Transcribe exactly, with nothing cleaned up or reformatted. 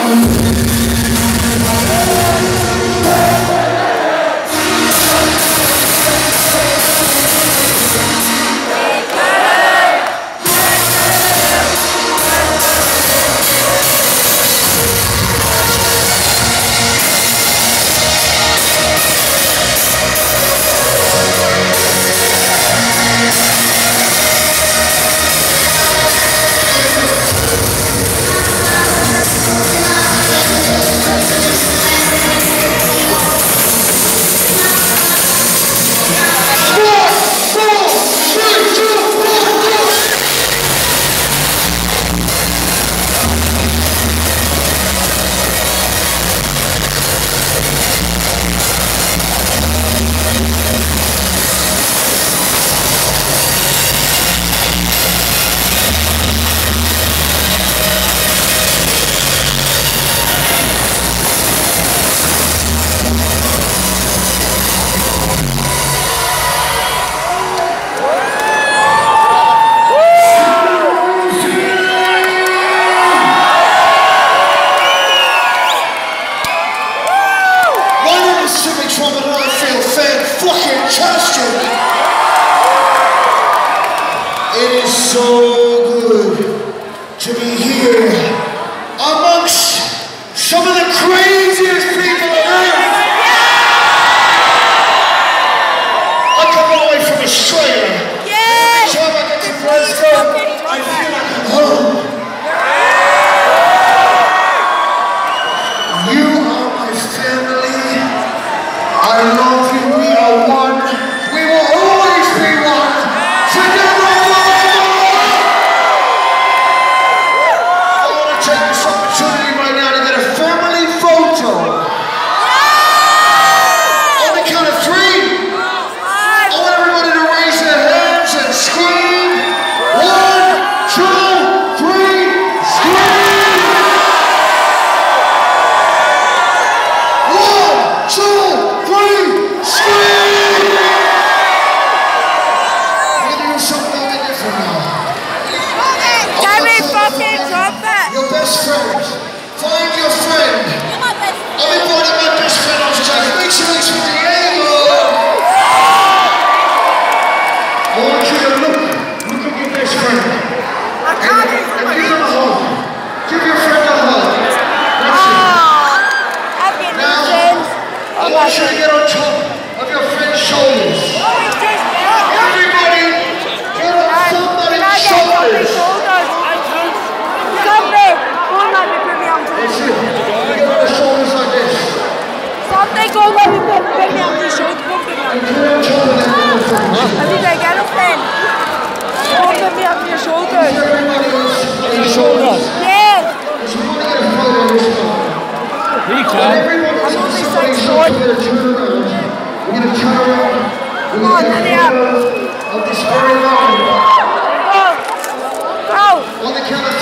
It is so good to be here amongst some of the craziest people on earth. I come all the way from Australia. Yeah! So I get to Glasgow. I feel like I'm home. You are my family. I love you. We are one. We will always be one. Together. Your best friend. Find your friend. I've invited my best friend on stage. Make some noise for the aiok. I want you to look. Look at your best friend. And, and give him a hug. Give your friend a hug. That's it. Now, I want you to get on top of your friend's shoulders. Everybody, get on somebody's shoulders. Something go let me put me on the shoulder. Have you got a girlfriend? Put me on your shoulders. Your shoulders? Yeah. You can. I'm only six foot. We're going to turn around. Come on, hurry up. Of this very moment. Go. Go. On the count of